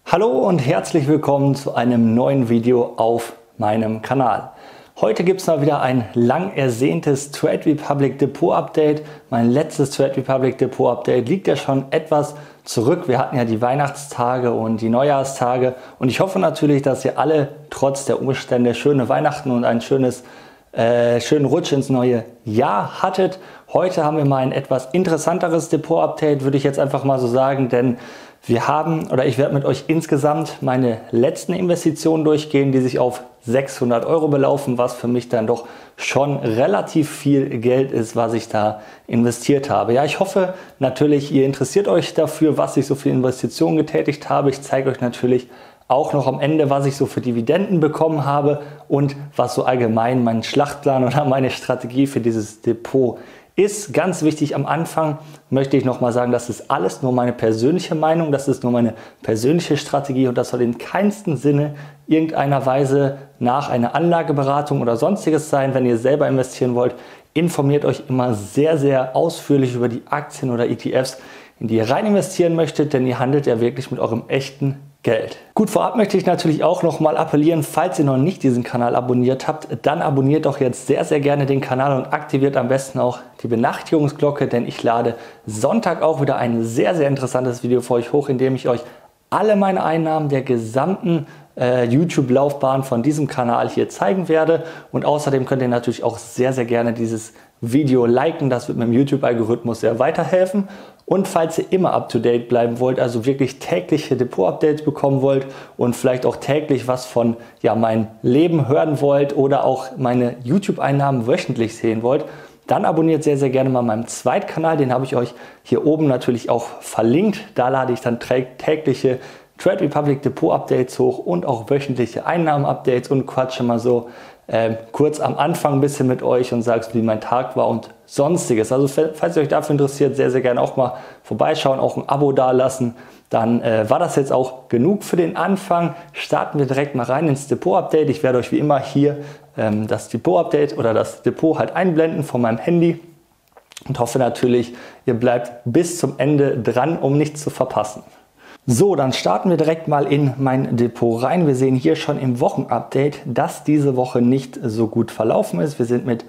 Hallo und herzlich willkommen zu einem neuen Video auf meinem Kanal. Heute gibt es mal wieder ein lang ersehntes Trade Republic Depot Update. Mein letztes Trade Republic Depot Update liegt ja schon etwas zurück. Wir hatten ja die Weihnachtstage und die Neujahrstage und ich hoffe natürlich, dass ihr alle trotz der Umstände schöne Weihnachten und einen schönen Rutsch ins neue Jahr hattet. Heute haben wir mal ein etwas interessanteres Depot Update, würde ich jetzt einfach mal so sagen, denn ich werde mit euch insgesamt meine letzten Investitionen durchgehen, die sich auf 600 € belaufen, was für mich dann doch schon relativ viel Geld ist, was ich da investiert habe. Ja, ich hoffe natürlich, ihr interessiert euch dafür, was ich so für Investitionen getätigt habe. Ich zeige euch natürlich auch noch am Ende, was ich so für Dividenden bekommen habe und was so allgemein mein Schlachtplan oder meine Strategie für dieses Depot ist. Ganz wichtig am Anfang möchte ich nochmal sagen, das ist alles nur meine persönliche Meinung, das ist nur meine persönliche Strategie und das soll in keinsten Sinne irgendeiner Weise nach einer Anlageberatung oder sonstiges sein. Wenn ihr selber investieren wollt, informiert euch immer sehr, sehr ausführlich über die Aktien oder ETFs, in die ihr rein investieren möchtet, denn ihr handelt ja wirklich mit eurem echten Geld. Gut, vorab möchte ich natürlich auch nochmal appellieren, falls ihr noch nicht diesen Kanal abonniert habt, dann abonniert doch jetzt sehr, sehr gerne den Kanal und aktiviert am besten auch die Benachrichtigungsglocke, denn ich lade Sonntag auch wieder ein sehr, sehr interessantes Video für euch hoch, in dem ich euch alle meine Einnahmen der gesamten YouTube-Laufbahn von diesem Kanal hier zeigen werde. Und außerdem könnt ihr natürlich auch sehr, sehr gerne dieses Video liken, das wird mit dem YouTube-Algorithmus sehr weiterhelfen. Und falls ihr immer up-to-date bleiben wollt, also wirklich tägliche Depot-Updates bekommen wollt und vielleicht auch täglich was von meinem Leben hören wollt oder auch meine YouTube-Einnahmen wöchentlich sehen wollt, dann abonniert sehr, sehr gerne mal meinen Zweitkanal. Den habe ich euch hier oben natürlich auch verlinkt. Da lade ich dann tägliche Trade Republic Depot Updates hoch und auch wöchentliche Einnahmen-Updates und quatsche mal so kurz am Anfang ein bisschen mit euch und sagst, wie mein Tag war und sonstiges. Also falls ihr euch dafür interessiert, sehr, sehr gerne auch mal vorbeischauen, auch ein Abo dalassen. Dann war das jetzt auch genug für den Anfang. Starten wir direkt mal rein ins Depot-Update. Ich werde euch wie immer hier das Depot-Update oder das Depot halt einblenden von meinem Handy und hoffe natürlich, ihr bleibt bis zum Ende dran, um nichts zu verpassen. So, dann starten wir direkt mal in mein Depot rein. Wir sehen hier schon im Wochenupdate, dass diese Woche nicht so gut verlaufen ist. Wir sind mit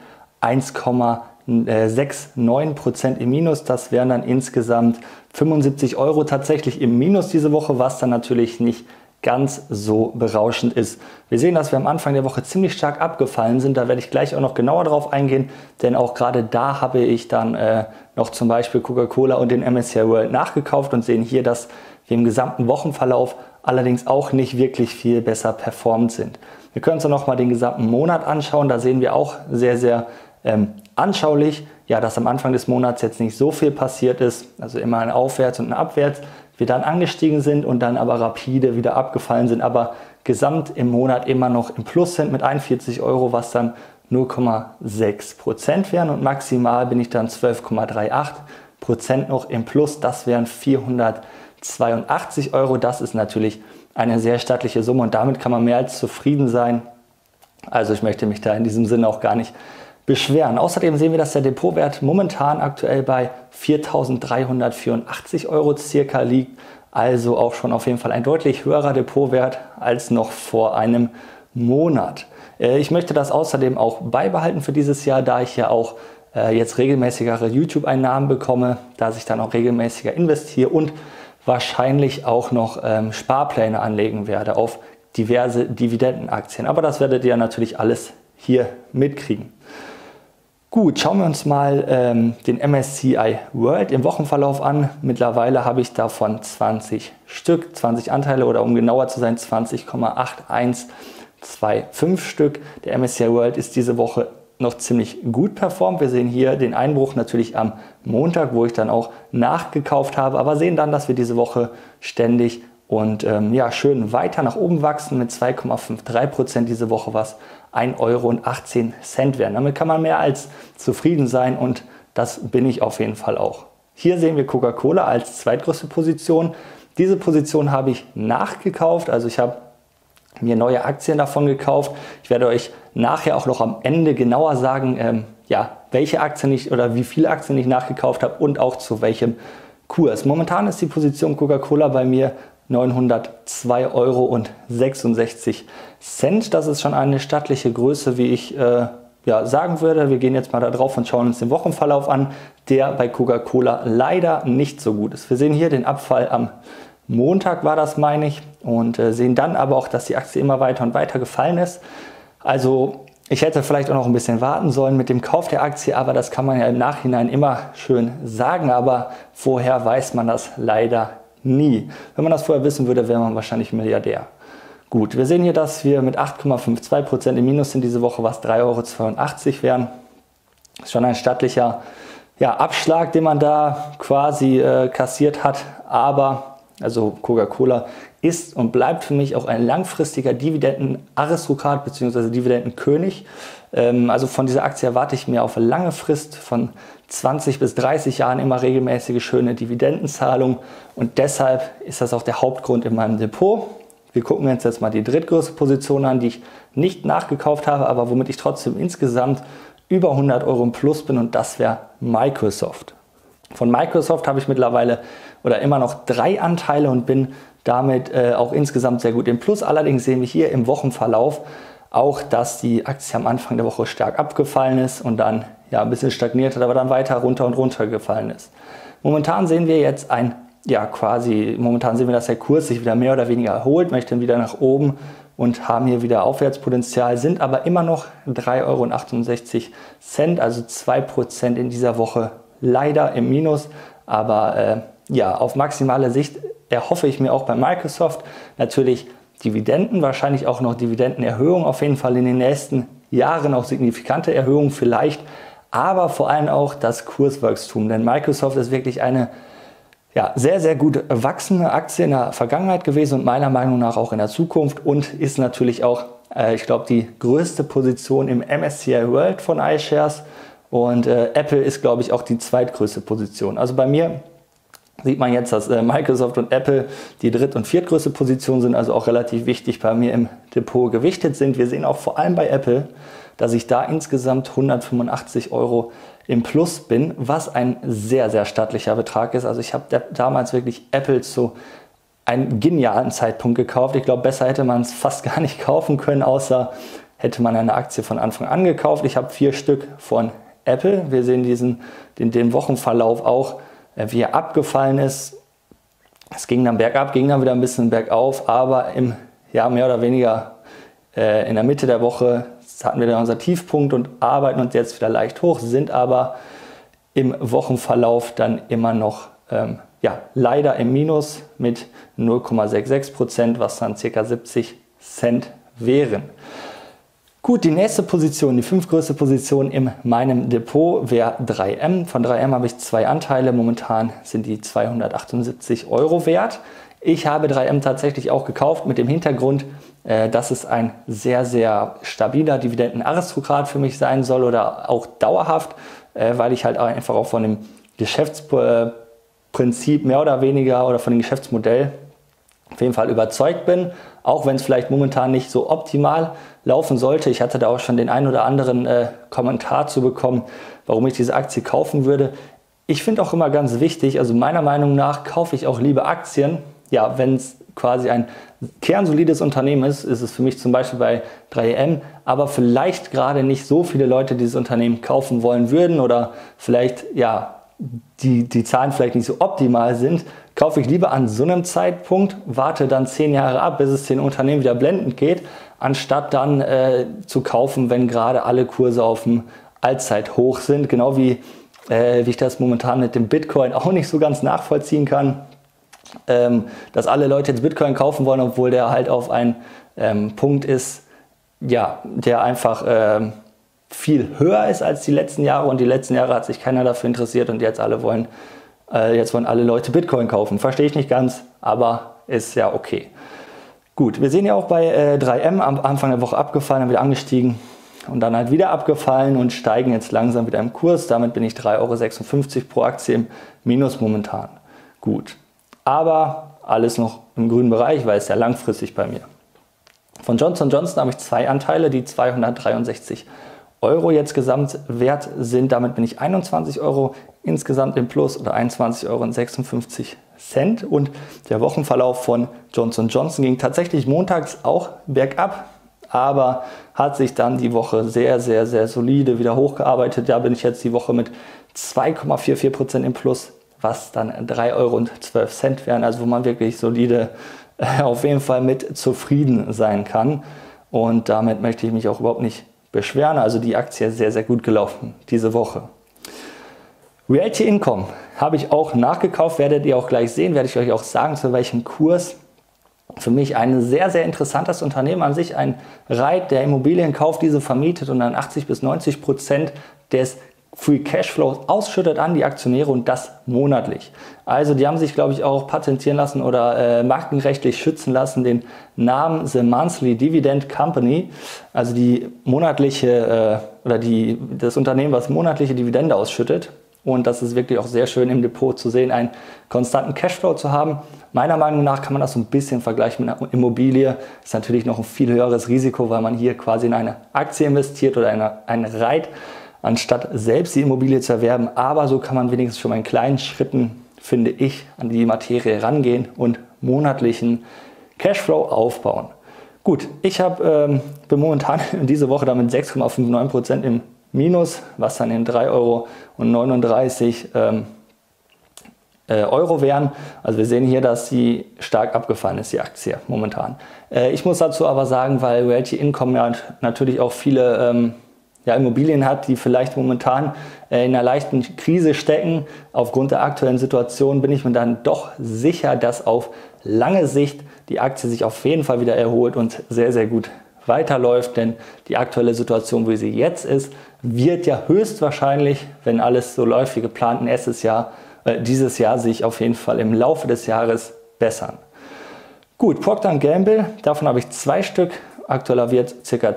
1,69% im Minus. Das wären dann insgesamt 75 € tatsächlich im Minus diese Woche, was dann natürlich nicht ganz so berauschend ist. Wir sehen, dass wir am Anfang der Woche ziemlich stark abgefallen sind. Da werde ich gleich auch noch genauer drauf eingehen, denn auch gerade da habe ich dann noch zum Beispiel Coca-Cola und den MSCI World nachgekauft und sehen hier, dass wir im gesamten Wochenverlauf allerdings auch nicht wirklich viel besser performt sind. Wir können uns dann nochmal den gesamten Monat anschauen. Da sehen wir auch sehr, sehr anschaulich, dass am Anfang des Monats jetzt nicht so viel passiert ist, also immer ein Aufwärts und ein Abwärts, wir dann angestiegen sind und dann aber rapide wieder abgefallen sind, aber gesamt im Monat immer noch im Plus sind mit 41 €, was dann 0,6% wären und maximal bin ich dann 12,38% noch im Plus, das wären 482 €. Das ist natürlich eine sehr stattliche Summe und damit kann man mehr als zufrieden sein. Also ich möchte mich da in diesem Sinne auch gar nicht beschweren. Außerdem sehen wir, dass der Depotwert momentan aktuell bei 4.384 € circa liegt. Also auch schon auf jeden Fall ein deutlich höherer Depotwert als noch vor einem Monat. Ich möchte das außerdem auch beibehalten für dieses Jahr, da ich ja auch jetzt regelmäßigere YouTube-Einnahmen bekomme, dass ich dann auch regelmäßiger investiere und wahrscheinlich auch noch Sparpläne anlegen werde auf diverse Dividendenaktien. Aber das werdet ihr natürlich alles hier mitkriegen. Gut, schauen wir uns mal den MSCI World im Wochenverlauf an. Mittlerweile habe ich davon 20 Stück, 20 Anteile oder um genauer zu sein 20,8125 Stück. Der MSCI World ist diese Woche noch ziemlich gut performt. Wir sehen hier den Einbruch natürlich am Montag, wo ich dann auch nachgekauft habe, aber sehen dann, dass wir diese Woche ständig und schön weiter nach oben wachsen mit 2,53% diese Woche, was 1,18 € wären. Damit kann man mehr als zufrieden sein und das bin ich auf jeden Fall auch. Hier sehen wir Coca-Cola als zweitgrößte Position. Diese Position habe ich nachgekauft, also ich habe mir neue Aktien davon gekauft. Ich werde euch nachher auch noch am Ende genauer sagen, welche Aktien ich oder wie viele Aktien ich nachgekauft habe und auch zu welchem Kurs. Momentan ist die Position Coca-Cola bei mir 902,66 Euro. Das ist schon eine stattliche Größe, wie ich sagen würde. Wir gehen jetzt mal da drauf und schauen uns den Wochenverlauf an, der bei Coca-Cola leider nicht so gut ist. Wir sehen hier den Abfall am Montag, war das, meine ich, und sehen dann aber auch, dass die Aktie immer weiter und weiter gefallen ist. Also ich hätte vielleicht auch noch ein bisschen warten sollen mit dem Kauf der Aktie, aber das kann man ja im Nachhinein immer schön sagen, aber vorher weiß man das leider nie. Wenn man das vorher wissen würde, wäre man wahrscheinlich Milliardär. Gut, wir sehen hier, dass wir mit 8,52% im Minus sind diese Woche, was 3,82 Euro wären. Das ist schon ein stattlicher Abschlag, den man da quasi kassiert hat, aber also Coca-Cola ist und bleibt für mich auch ein langfristiger Dividendenaristokrat bzw. Dividendenkönig. Also von dieser Aktie erwarte ich mir auf eine lange Frist von 20 bis 30 Jahren immer regelmäßige schöne Dividendenzahlung und deshalb ist das auch der Hauptgrund in meinem Depot. Wir gucken uns jetzt mal die drittgrößte Position an, die ich nicht nachgekauft habe, aber womit ich trotzdem insgesamt über 100 Euro im Plus bin und das wäre Microsoft. Von Microsoft habe ich mittlerweile oder immer noch 3 Anteile und bin damit auch insgesamt sehr gut im Plus. Allerdings sehen wir hier im Wochenverlauf auch, dass die Aktie am Anfang der Woche stark abgefallen ist und dann ein bisschen stagniert hat, aber dann weiter runter und runter gefallen ist. Momentan sehen wir jetzt momentan sehen wir, dass der Kurs sich wieder mehr oder weniger erholt, möchte dann wieder nach oben und haben hier wieder Aufwärtspotenzial, sind aber immer noch 3,68 Euro, also 2% in dieser Woche leider im Minus, aber auf maximale Sicht erhoffe ich mir auch bei Microsoft natürlich Dividenden, wahrscheinlich auch noch Dividendenerhöhungen, auf jeden Fall in den nächsten Jahren auch signifikante Erhöhungen vielleicht, aber vor allem auch das Kurswachstum, denn Microsoft ist wirklich eine sehr, sehr gut wachsende Aktie in der Vergangenheit gewesen und meiner Meinung nach auch in der Zukunft und ist natürlich auch, ich glaube, die größte Position im MSCI World von iShares und Apple ist, glaube ich, auch die zweitgrößte Position. Also bei mir sieht man jetzt, dass Microsoft und Apple die dritt- und viertgrößte Position sind, also auch relativ wichtig bei mir im Depot gewichtet sind. Wir sehen auch vor allem bei Apple, dass ich da insgesamt 185 Euro im Plus bin, was ein sehr, sehr stattlicher Betrag ist. Also ich habe damals wirklich Apple zu einem genialen Zeitpunkt gekauft. Ich glaube, besser hätte man es fast gar nicht kaufen können, außer hätte man eine Aktie von Anfang an gekauft. Ich habe 4 Stück von Apple. Wir sehen den Wochenverlauf auch, wie er abgefallen ist. Es ging dann bergab, ging dann wieder ein bisschen bergauf, aber mehr oder weniger in der Mitte der Woche hatten wir dann unser Tiefpunkt und arbeiten uns jetzt wieder leicht hoch, sind aber im Wochenverlauf dann immer noch leider im Minus mit 0,66%, was dann ca. 70 Cent wären. Gut, die nächste Position, die 5. größte Position in meinem Depot wäre 3M. Von 3M habe ich 2 Anteile, momentan sind die 278 Euro wert. Ich habe 3M tatsächlich auch gekauft mit dem Hintergrund, dass es ein sehr, sehr stabiler Dividendenaristokrat für mich sein soll oder auch dauerhaft, weil ich halt einfach auch von dem Geschäftsprinzip mehr oder weniger oder von dem Geschäftsmodell auf jeden Fall überzeugt bin, auch wenn es vielleicht momentan nicht so optimal laufen sollte. Ich hatte da auch schon den einen oder anderen Kommentar zu bekommen, warum ich diese Aktie kaufen würde. Ich finde auch immer ganz wichtig, also meiner Meinung nach kaufe ich auch lieber Aktien, wenn es quasi ein kernsolides Unternehmen ist, ist es für mich zum Beispiel bei 3M, aber vielleicht gerade nicht so viele Leute dieses Unternehmen kaufen wollen würden oder vielleicht die Zahlen vielleicht nicht so optimal sind, kaufe ich lieber an so einem Zeitpunkt, warte dann 10 Jahre ab, bis es den Unternehmen wieder blendend geht, anstatt dann zu kaufen, wenn gerade alle Kurse auf dem Allzeithoch sind, genau wie ich das momentan mit dem Bitcoin auch nicht so ganz nachvollziehen kann. Dass alle Leute jetzt Bitcoin kaufen wollen, obwohl der halt auf einen Punkt ist, der einfach viel höher ist als die letzten Jahre und die letzten Jahre hat sich keiner dafür interessiert und jetzt wollen alle Leute Bitcoin kaufen. Verstehe ich nicht ganz, aber ist ja okay. Gut, wir sehen ja auch bei 3M am Anfang der Woche abgefallen, dann wieder angestiegen und dann halt wieder abgefallen und steigen jetzt langsam wieder im Kurs. Damit bin ich 3,56 Euro pro Aktie im Minus momentan. Gut. Aber alles noch im grünen Bereich, weil es ja langfristig bei mir. Von Johnson & Johnson habe ich 2 Anteile, die 263 Euro jetzt gesamtwert sind. Damit bin ich 21 Euro insgesamt im Plus oder 21,56 Euro Cent und der Wochenverlauf von Johnson & Johnson ging tatsächlich montags auch bergab, aber hat sich dann die Woche sehr, sehr, sehr solide wieder hochgearbeitet. Da bin ich jetzt die Woche mit 2,44% im Plus, was dann 3,12 € wären, also wo man wirklich solide auf jeden Fall mit zufrieden sein kann. Und damit möchte ich mich auch überhaupt nicht beschweren. Also die Aktie ist sehr, sehr gut gelaufen diese Woche. Realty Income habe ich auch nachgekauft, werdet ihr auch gleich sehen, werde ich euch auch sagen, zu welchem Kurs. Für mich ein sehr, sehr interessantes Unternehmen an sich, ein REIT, der Immobilien kauft, diese vermietet und dann 80-90% des Free Cashflow ausschüttet an die Aktionäre und das monatlich. Also die haben sich, glaube ich, auch patentieren lassen oder markenrechtlich schützen lassen, den Namen The Monthly Dividend Company, also die monatliche das Unternehmen, was monatliche Dividende ausschüttet. Und das ist wirklich auch sehr schön im Depot zu sehen, einen konstanten Cashflow zu haben. Meiner Meinung nach kann man das so ein bisschen vergleichen mit einer Immobilie. Das ist natürlich noch ein viel höheres Risiko, weil man hier quasi in eine Aktie investiert oder in einen REIT, anstatt selbst die Immobilie zu erwerben. Aber so kann man wenigstens schon mal in kleinen Schritten, finde ich, an die Materie rangehen und monatlichen Cashflow aufbauen. Gut, ich bin momentan diese Woche damit 6,59% im Minus, was dann in 3,39 € wären. Also wir sehen hier, dass sie stark abgefallen ist, die Aktie momentan. Ich muss dazu aber sagen, weil Realty Income ja natürlich auch viele Immobilien hat, die vielleicht momentan in einer leichten Krise stecken. Aufgrund der aktuellen Situation bin ich mir dann doch sicher, dass auf lange Sicht die Aktie sich auf jeden Fall wieder erholt und sehr, sehr gut weiterläuft, denn die aktuelle Situation, wie sie jetzt ist, wird ja höchstwahrscheinlich, wenn alles so läuft wie geplant, dieses Jahr sich auf jeden Fall im Laufe des Jahres bessern. Gut, Procter & Gamble, davon habe ich 2 Stück, aktueller Wert ca.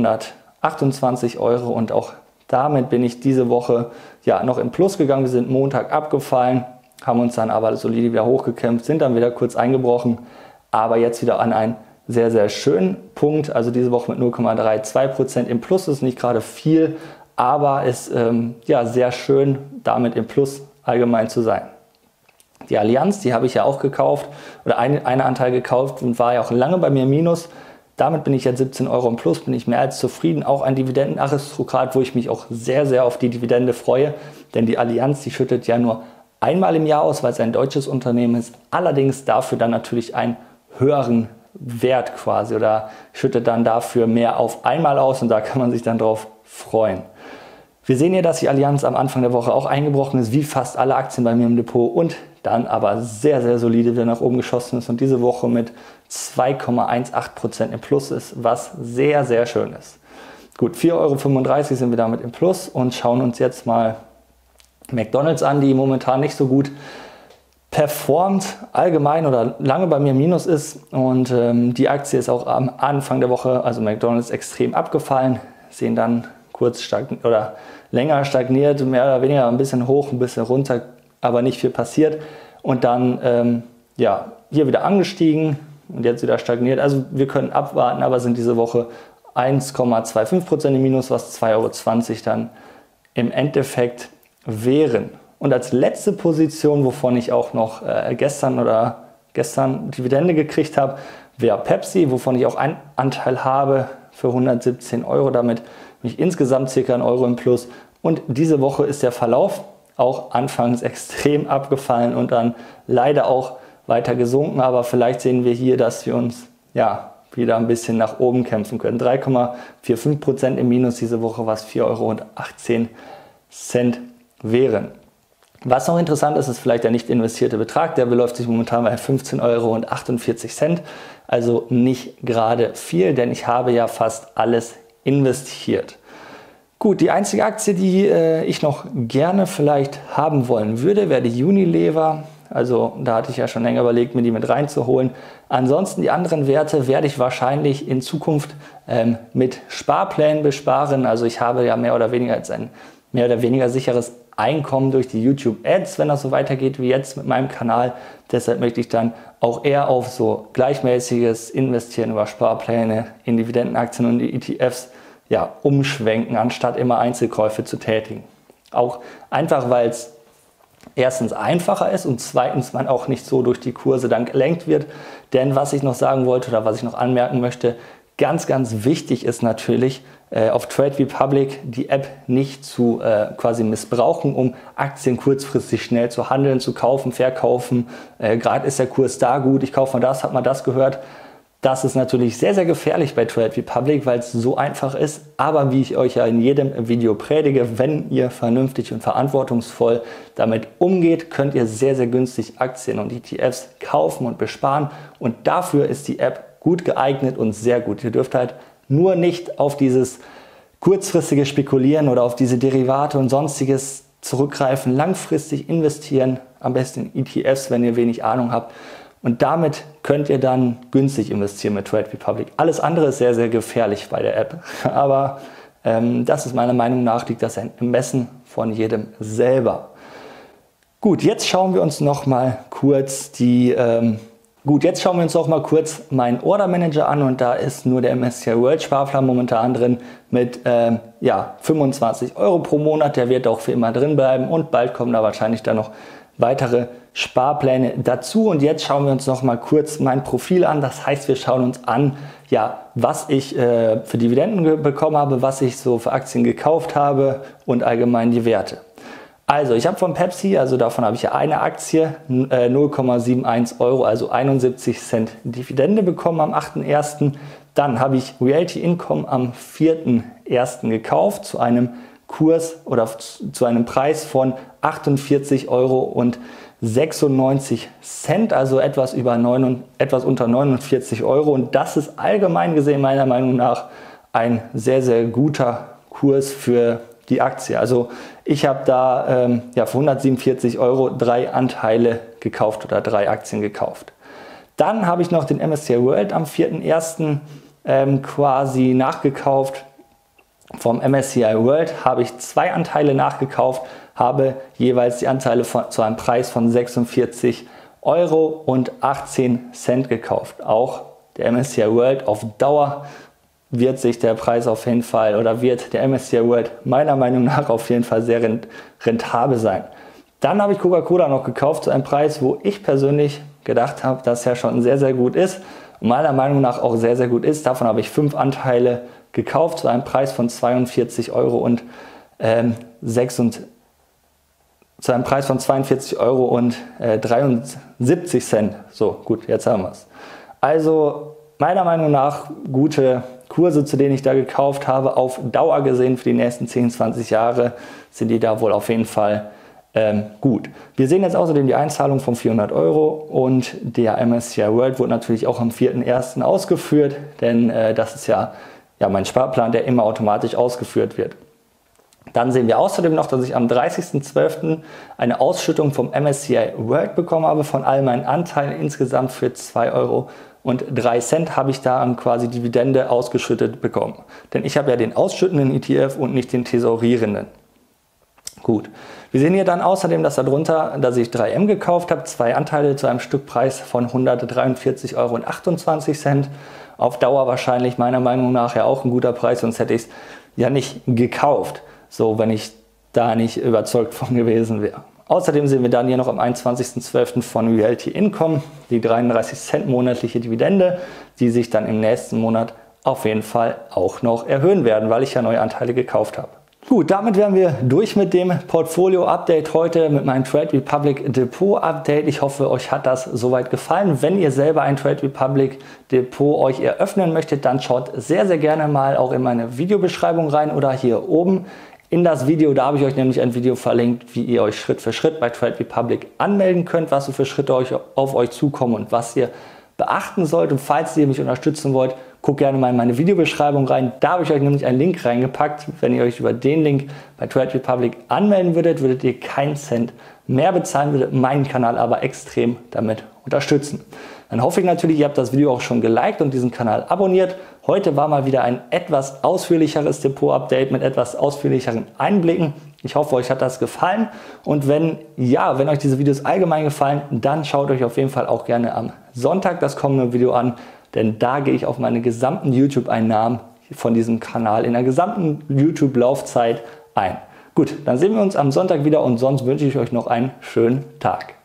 228 € und auch damit bin ich diese Woche noch im Plus gegangen. Wir sind Montag abgefallen, haben uns dann aber solide wieder hochgekämpft, sind dann wieder kurz eingebrochen, aber jetzt wieder an einen sehr, sehr schönen Punkt, also diese Woche mit 0,32% im Plus, ist nicht gerade viel, aber ist sehr schön, damit im Plus allgemein zu sein. Die Allianz, die habe ich ja auch gekauft oder einen Anteil gekauft und war ja auch lange bei mir im Minus. Damit bin ich jetzt 17 € im Plus, bin ich mehr als zufrieden. Auch ein Dividendenaristokrat, wo ich mich auch sehr, sehr auf die Dividende freue, denn die Allianz, die schüttet ja nur einmal im Jahr aus, weil es ein deutsches Unternehmen ist, allerdings dafür dann natürlich einen höheren Wert quasi oder schüttet dann dafür mehr auf einmal aus und da kann man sich dann drauf freuen. Wir sehen hier, dass die Allianz am Anfang der Woche auch eingebrochen ist, wie fast alle Aktien bei mir im Depot und dann aber sehr, sehr solide wieder nach oben geschossen ist und diese Woche mit 2,18% im Plus ist, was sehr, sehr schön ist. Gut, 4,35 € sind wir damit im Plus und schauen uns jetzt mal McDonald's an, die momentan nicht so gut performt, allgemein oder lange bei mir im Minus ist und die Aktie ist auch am Anfang der Woche, also McDonald's, extrem abgefallen, sehen dann kurz länger stagniert, mehr oder weniger ein bisschen hoch, ein bisschen runter, aber nicht viel passiert und dann hier wieder angestiegen und jetzt wieder stagniert. Also wir können abwarten, aber sind diese Woche 1,25% im Minus, was 2,20 € dann im Endeffekt wären. Und als letzte Position, wovon ich auch noch gestern Dividende gekriegt habe, wäre Pepsi, wovon ich auch einen Anteil habe für 117 €, damit bin ich insgesamt ca. 1 € im Plus. Und diese Woche ist der Verlauf auch anfangs extrem abgefallen und dann leider auch weiter gesunken, aber vielleicht sehen wir hier, dass wir uns wieder ein bisschen nach oben kämpfen können. 3,45% im Minus diese Woche, was 4,18 € wären. Was noch interessant ist, ist vielleicht der nicht investierte Betrag. Der beläuft sich momentan bei 15,48 €, also nicht gerade viel, denn ich habe ja fast alles investiert. Gut, die einzige Aktie, die ich noch gerne vielleicht haben wollen würde, wäre die Unilever. Also da hatte ich ja schon länger überlegt, mir die mit reinzuholen. Ansonsten die anderen Werte werde ich wahrscheinlich in Zukunft mit Sparplänen besparen. Also ich habe ja mehr oder weniger jetzt ein mehr oder weniger sicheres Einkommen durch die YouTube Ads, wenn das so weitergeht wie jetzt mit meinem Kanal. Deshalb möchte ich dann auch eher auf so gleichmäßiges Investieren über Sparpläne in Dividendenaktien und die ETFs umschwenken, anstatt immer Einzelkäufe zu tätigen. Auch einfach, weil es erstens einfacher ist und zweitens man auch nicht so durch die Kurse dann gelenkt wird. Denn was ich noch sagen wollte oder was ich noch anmerken möchte, ganz, ganz wichtig ist natürlich, auf Trade Republic die App nicht zu quasi missbrauchen, um Aktien kurzfristig schnell zu handeln, zu kaufen, verkaufen. Gerade ist der Kurs da gut, ich kaufe mal das, hat man das gehört. Das ist natürlich sehr, sehr gefährlich bei Trade Republic, weil es so einfach ist. Aber wie ich euch ja in jedem Video predige, wenn ihr vernünftig und verantwortungsvoll damit umgeht, könnt ihr sehr, sehr günstig Aktien und ETFs kaufen und besparen. Und dafür ist die App gut geeignet und sehr gut. Ihr dürft halt nur nicht auf dieses kurzfristige Spekulieren oder auf diese Derivate und sonstiges zurückgreifen. Langfristig investieren, am besten in ETFs, wenn ihr wenig Ahnung habt. Und damit könnt ihr dann günstig investieren mit Trade Republic. Alles andere ist sehr, sehr gefährlich bei der App. Aber das ist meiner Meinung nach, liegt das im Ermessen von jedem selber. Gut, jetzt schauen wir uns noch mal kurz meinen Order Manager an und da ist nur der MSCI World Sparplan momentan drin mit 25 € pro Monat. Der wird auch für immer drin bleiben und bald kommen da wahrscheinlich dann noch weitere Sparpläne dazu. Und jetzt schauen wir uns noch mal kurz mein Profil an. Das heißt, wir schauen uns an, was ich für Dividenden bekommen habe, was ich so für Aktien gekauft habe und allgemein die Werte. Also ich habe von Pepsi, also davon habe ich ja eine Aktie, 0,71 €, also 71 Cent Dividende bekommen am 8.1. Dann habe ich Realty Income am 4.1. gekauft zu einem Kurs oder zu einem Preis von 48,96 €, also etwas unter 49 € und das ist allgemein gesehen meiner Meinung nach ein sehr, sehr guter Kurs für die Aktie. Also ich habe da für 147 € 3 Anteile gekauft oder 3 Aktien gekauft. Dann habe ich noch den MSCI World am 4.1. Quasi nachgekauft. Vom MSCI World habe ich 2 Anteile nachgekauft, habe jeweils die Anteile zu einem Preis von 46,18 € gekauft. Auch der MSCI World auf Dauer wird sich der Preis auf jeden Fall oder wird der MSCI World meiner Meinung nach auf jeden Fall sehr rentabel sein. Dann habe ich Coca-Cola noch gekauft zu einem Preis, wo ich persönlich gedacht habe, dass er schon sehr, sehr gut ist und meiner Meinung nach auch sehr, sehr gut ist. Davon habe ich 5 Anteile gekauft zu einem Preis von 42 € und zu einem Preis von 42 € und 73 Cent. So, gut, jetzt haben wir es. Also meiner Meinung nach gute Kurse, zu denen ich da gekauft habe. Auf Dauer gesehen für die nächsten 10, 20 Jahre sind die da wohl auf jeden Fall gut. Wir sehen jetzt außerdem die Einzahlung von 400 € und der MSCI World wurde natürlich auch am 4.1. ausgeführt, denn das ist ja mein Sparplan, der immer automatisch ausgeführt wird. Dann sehen wir außerdem noch, dass ich am 30.12. eine Ausschüttung vom MSCI World bekommen habe von all meinen Anteilen. Insgesamt für 2,03 € habe ich da quasi Dividende ausgeschüttet bekommen. Denn ich habe ja den ausschüttenden ETF und nicht den tesorierenden. Gut. Wir sehen hier dann außerdem, dass ich 3M gekauft habe, 2 Anteile zu einem Stückpreis von 143,28 €. Auf Dauer wahrscheinlich meiner Meinung nach ja auch ein guter Preis, sonst hätte ich es ja nicht gekauft, so wenn ich da nicht überzeugt von gewesen wäre. Außerdem sehen wir dann hier noch am 21.12. von Realty Income die 33 Cent monatliche Dividende, die sich dann im nächsten Monat auf jeden Fall auch noch erhöhen werden, weil ich ja neue Anteile gekauft habe. Gut, damit wären wir durch mit dem Portfolio-Update heute, mit meinem Trade Republic Depot-Update. Ich hoffe, euch hat das soweit gefallen. Wenn ihr selber ein Trade Republic Depot euch eröffnen möchtet, dann schaut sehr, sehr gerne mal auch in meine Videobeschreibung rein oder hier oben in das Video. Da habe ich euch nämlich ein Video verlinkt, wie ihr euch Schritt für Schritt bei Trade Republic anmelden könnt, was so für Schritte auf euch zukommen und was ihr beachten sollt. Und falls ihr mich unterstützen wollt, guckt gerne mal in meine Videobeschreibung rein. Da habe ich euch nämlich einen Link reingepackt. Wenn ihr euch über den Link bei Trade Republic anmelden würdet, würdet ihr keinen Cent mehr bezahlen, würdet meinen Kanal aber extrem damit unterstützen. Dann hoffe ich natürlich, ihr habt das Video auch schon geliked und diesen Kanal abonniert. Heute war mal wieder ein etwas ausführlicheres Depot-Update mit etwas ausführlicheren Einblicken. Ich hoffe, euch hat das gefallen und wenn euch diese Videos allgemein gefallen, dann schaut euch auf jeden Fall auch gerne am Sonntag das kommende Video an, denn da gehe ich auf meine gesamten YouTube-Einnahmen von diesem Kanal in der gesamten YouTube-Laufzeit ein. Gut, dann sehen wir uns am Sonntag wieder und sonst wünsche ich euch noch einen schönen Tag.